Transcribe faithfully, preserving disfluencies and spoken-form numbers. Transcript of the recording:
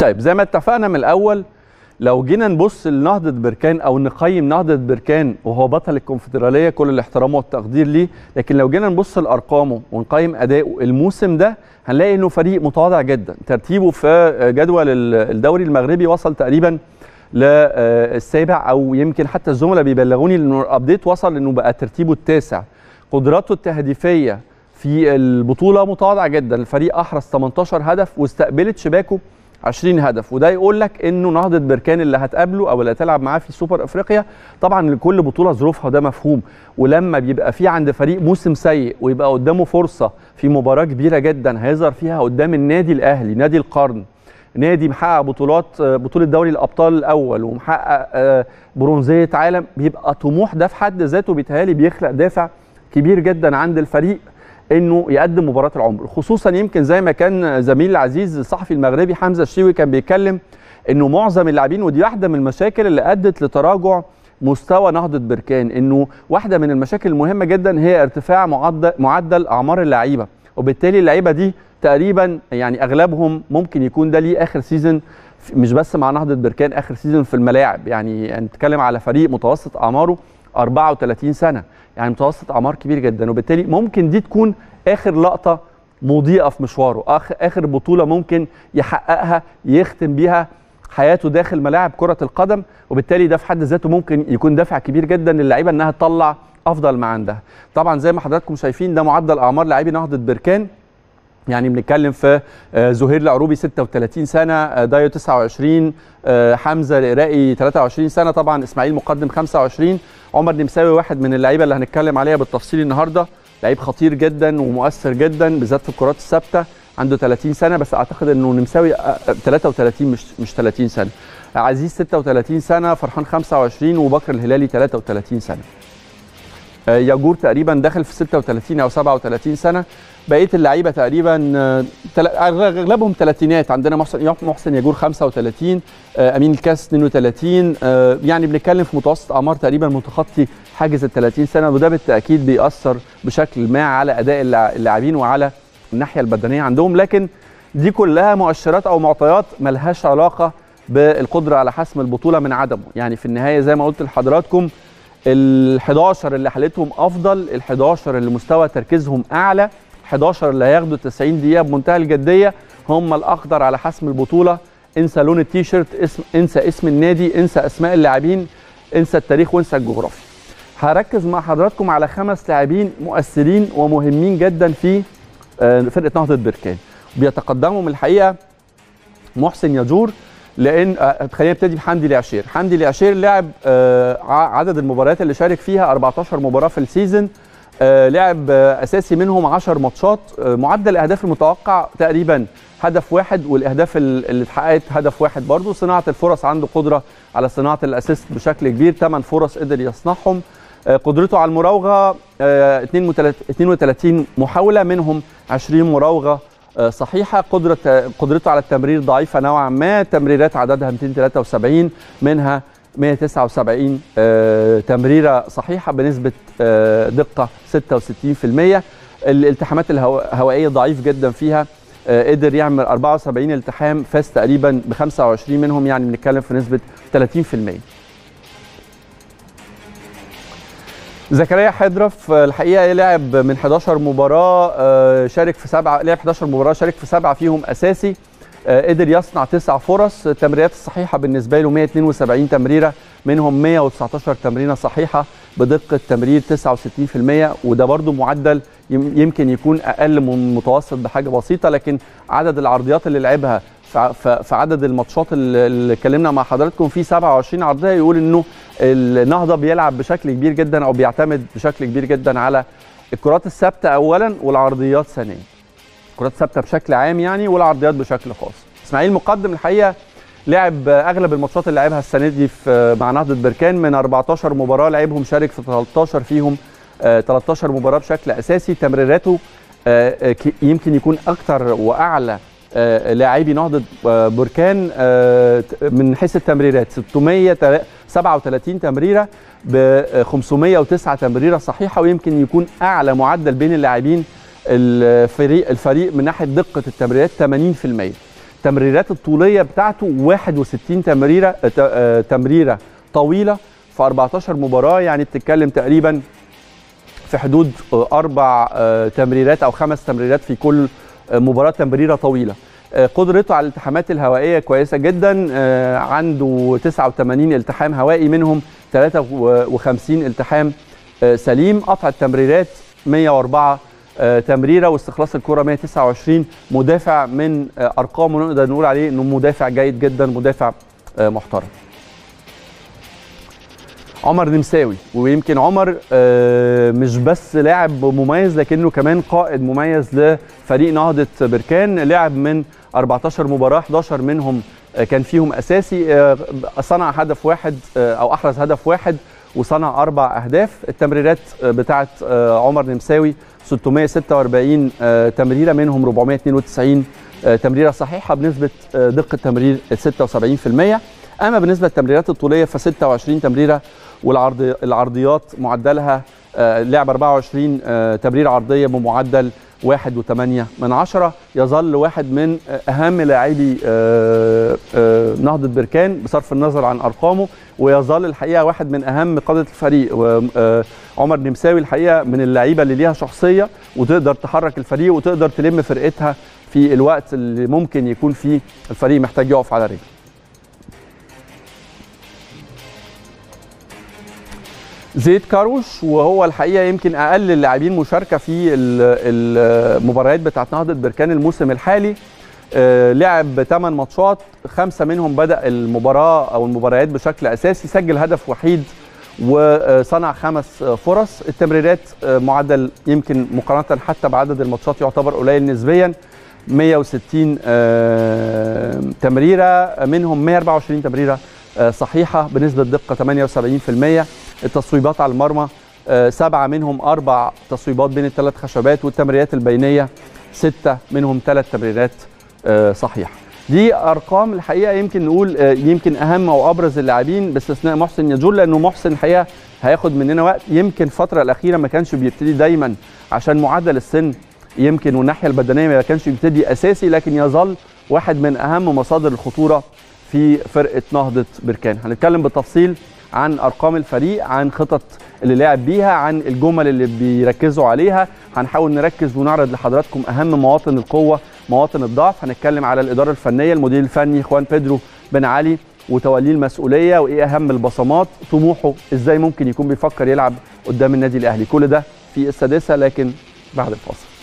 طيب زي ما اتفقنا من الاول، لو جينا نبص لنهضه بركان او نقيم نهضه بركان وهو بطل الكونفدراليه، كل الاحترام والتقدير ليه، لكن لو جينا نبص لارقامه ونقيم اداؤه الموسم ده هنلاقي انه فريق متواضع جدا. ترتيبه في جدول الدوري المغربي وصل تقريبا للسابع، او يمكن حتى الزملاء بيبلغوني انه الابديت وصل انه بقى ترتيبه التاسع. قدراته التهديفيه في البطوله متواضعه جدا، الفريق احرز ثمانية عشر هدف واستقبلت شباكه عشرين هدف، وده يقول لك انه نهضه بركان اللي هتقابله او اللي هتلعب معاه في سوبر افريقيا، طبعا لكل بطوله ظروفها وده مفهوم، ولما بيبقى في عند فريق موسم سيء ويبقى قدامه فرصه في مباراه كبيره جدا هيظهر فيها قدام النادي الاهلي، نادي القرن، نادي محقق بطولات، بطوله دوري الابطال الاول ومحقق برونزيه عالم، بيبقى طموح ده في حد ذاته بيتهيألي بيخلق دافع كبير جدا عند الفريق انه يقدم مباراه العمر. خصوصا يمكن زي ما كان زميل العزيز الصحفي المغربي حمزه الشيوي كان بيتكلم انه معظم اللاعبين، ودي واحده من المشاكل اللي ادت لتراجع مستوى نهضه بركان، انه واحده من المشاكل المهمه جدا هي ارتفاع معدل معدل اعمار اللعيبه، وبالتالي اللعيبه دي تقريبا يعني اغلبهم ممكن يكون ده ليه اخر سيزون، مش بس مع نهضه بركان، اخر سيزون في الملاعب. يعني نتكلم على فريق متوسط اعماره أربعة وثلاثين سنه، يعني متوسط اعمار كبير جدا، وبالتالي ممكن دي تكون اخر لقطه مضيئه في مشواره، اخر بطوله ممكن يحققها يختم بيها حياته داخل ملاعب كره القدم، وبالتالي ده في حد ذاته ممكن يكون دافع كبير جدا للعيبه انها تطلع افضل ما عندها. طبعا زي ما حضراتكم شايفين ده معدل اعمار لاعبي نهضه بركان، يعني بنتكلم في زهير العروبي ستة وثلاثين سنه، دايو تسعة وعشرين، حمزه العراقي ثلاثة وعشرين سنه، طبعا اسماعيل مقدم خمسة وعشرين، عمر نمساوي واحد من اللعيبه اللي هنتكلم عليها بالتفصيل النهارده، لعيب خطير جدا ومؤثر جدا بالذات في الكرات الثابته، عنده ثلاثين سنه، بس اعتقد انه نمساوي ثلاثة وثلاثين مش مش ثلاثين سنه. عزيز ستة وثلاثين سنه، فرحان خمسة وعشرين، وبكر الهلالي ثلاثة وثلاثين سنه. ياجور تقريبا داخل في ستة وثلاثين او سبعة وثلاثين سنه. بقيه اللعيبه تقريبا اغلبهم ثلاثينات، عندنا محسن محسن ياجور خمسة وثلاثين، امين الكاس اثنين وثلاثين، يعني بنتكلم في متوسط اعمار تقريبا متخطي حاجز ال ثلاثين سنه، وده بالتاكيد بيأثر بشكل ما على اداء اللاعبين وعلى الناحيه البدنيه عندهم، لكن دي كلها مؤشرات او معطيات ملهاش علاقه بالقدره على حسم البطوله من عدمه. يعني في النهايه زي ما قلت لحضراتكم، ال حداشر اللي حالتهم افضل، ال حداشر اللي مستوى تركيزهم اعلى، حداشر اللي هياخدوا تسعين دقيقه بمنتهى الجديه هم الاقدر على حسم البطوله. انسى لون التيشيرت، اسم انسى اسم النادي، انسى اسماء اللاعبين، انسى التاريخ وانسى الجغرافيا. هركز مع حضراتكم على خمس لاعبين مؤثرين ومهمين جدا في فرقه نهضه بركان، بيتقدمهم الحقيقه محسن ياجور، لان خلينا نبتدي بحمدي العشير. حمدي العشير لعب عدد المباريات اللي شارك فيها أربعة عشر مباراه في السيزون، لعب اساسي منهم عشر ماتشات، معدل الاهداف المتوقع تقريبا هدف واحد، والاهداف اللي اتحققت هدف واحد برضه. صناعه الفرص عنده قدره على صناعه الاسيست بشكل كبير، ثمان فرص قدر يصنعهم. قدرته على المراوغه اثنين وثلاثين محاوله منهم عشرين مراوغه صحيحه. قدره قدرته على التمرير ضعيفه نوعا ما، تمريرات عددها مئتين وثلاثة وسبعين، منها مئة وتسعة وسبعين تمريره صحيحه بنسبه دقه ستة وستين بالمئة. الالتحامات الهوائيه ضعيف جدا فيها، قدر يعمل أربعة وسبعين التحام، فاز تقريبا ب خمسة وعشرين منهم، يعني بنتكلم في نسبه ثلاثين بالمئة. زكريا حضرف الحقيقه لعب من حداشر مباراه، شارك في سبعه، لعب حداشر مباراه شارك في سبعه فيهم اساسي، قدر يصنع تسع فرص. التمريرات الصحيحه بالنسبه له مئة واثنين وسبعين تمريره، منهم مئة وتسعة عشر تمريره صحيحه بدقه تمرير تسعة وستين بالمئة، وده برضو معدل يمكن يكون اقل من المتوسط بحاجه بسيطه، لكن عدد العرضيات اللي لعبها في عدد الماتشات اللي اتكلمنا مع حضراتكم فيه سبعة وعشرين عرضيه، يقول انه النهضه بيلعب بشكل كبير جدا او بيعتمد بشكل كبير جدا على الكرات الثابته اولا والعرضيات ثانيا. الكرات الثابته بشكل عام يعني، والعرضيات بشكل خاص. اسماعيل مقدم الحقيقه لعب اغلب الماتشات اللي لعبها السنه دي في مع نهضه بركان، من أربعة عشر مباراه لعبهم شارك في ثلاثة عشر فيهم، ثلاثة عشر مباراه بشكل اساسي. تمريراته يمكن يكون اكثر واعلى لاعبي نهضه بركان من حيث التمريرات، ستمئة وسبعة وثلاثين تمريره ب خمسمئة وتسعة تمريره صحيحه، ويمكن يكون اعلى معدل بين اللاعبين الفريق الفريق من ناحيه دقه التمريرات ثمانين بالمئة. التمريرات الطوليه بتاعته واحد وستين تمريره تمريره طويله في أربعتاشر مباراه، يعني بتتكلم تقريبا في حدود اربع تمريرات او خمس تمريرات في كل مباراه تمريره طويله. قدرته على الالتحامات الهوائيه كويسه جدا، عنده تسعة وثمانين التحام هوائي منهم ثلاثة وخمسين التحام سليم. قطع التمريرات مية وأربعة تمريره واستخلاص الكره مية وتسعة وعشرين. مدافع من ارقامه نقدر نقول عليه انه مدافع جيد جدا، مدافع محترم. عمر نمساوي، ويمكن عمر مش بس لاعب مميز لكنه كمان قائد مميز لفريق نهضة بركان. لعب من أربعتاشر مباراة احداشر منهم كان فيهم اساسي، صنع هدف واحد او احرز هدف واحد وصنع اربع اهداف. التمريرات بتاعه عمر نمساوي ستمية وستة وأربعين تمريره منهم أربعمية واثنين وتسعين تمريره صحيحه بنسبه دقه تمرير ستة وسبعين بالمية. اما بالنسبه للتمريرات الطوليه ف ستة وعشرين تمريره، والعرض العرضيات معدلها لعب أربعة وعشرين تمريره عرضيه بمعدل واحد وثمانية من عشرة. يظل واحد من اهم لاعبي نهضه بركان بصرف النظر عن ارقامه، ويظل الحقيقه واحد من اهم قاده الفريق. عمر نمساوي الحقيقه من اللعيبه اللي ليها شخصيه وتقدر تحرك الفريق وتقدر تلم فرقتها في الوقت اللي ممكن يكون فيه الفريق محتاج يقف على رجله. زيد كاروش، وهو الحقيقه يمكن اقل اللاعبين مشاركه في المباريات بتاعت نهضه بركان الموسم الحالي. لعب ثمان ماتشات، خمسه منهم بدا المباراه او المباريات بشكل اساسي، سجل هدف وحيد وصنع خمس فرص. التمريرات معدل يمكن مقارنه حتى بعدد الماتشات يعتبر قليل نسبيا، مية وستين تمريره منهم مية وأربعة وعشرين تمريره صحيحه بنسبه دقه ثمانية وسبعين بالمية. التصويبات على المرمى سبعه منهم اربع تصويبات بين الثلاث خشبات، والتمريرات البينيه سته منهم ثلاث تمريرات صحيحه. دي ارقام الحقيقه يمكن نقول يمكن اهم او ابرز اللاعبين باستثناء محسن يجول، لانه محسن الحقيقه هياخد مننا وقت. يمكن الفتره الاخيره ما كانش بيبتدي دايما عشان معدل السن يمكن والناحيه البدنيه ما كانش بيبتدي اساسي، لكن يظل واحد من اهم مصادر الخطوره في فرقه نهضه بركان. هنتكلم بالتفصيل عن ارقام الفريق، عن خطط اللي لعب بيها، عن الجمل اللي بيركزوا عليها. هنحاول نركز ونعرض لحضراتكم اهم مواطن القوه، مواطن الضعف. هنتكلم على الاداره الفنيه، المدير الفني خوان بيدرو بن علي وتوليه المسؤوليه، وايه اهم البصمات، طموحه ازاي ممكن يكون بيفكر يلعب قدام النادي الاهلي. كل ده في السادسه لكن بعد الفاصل.